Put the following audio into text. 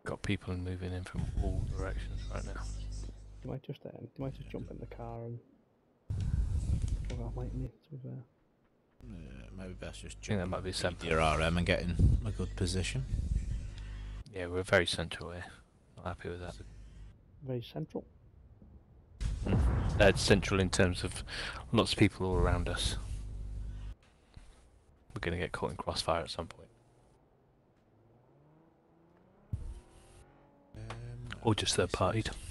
Got people moving in from all directions right now. You might just jump in the car and bug off, mightn't you? To be fair. Maybe best just I think that might be your RM and get in a good position. Yeah, we're very central here. Not happy with that. Very central. That's central in terms of lots of people all around us. We're going to get caught in crossfire at some point. Or just third-partied.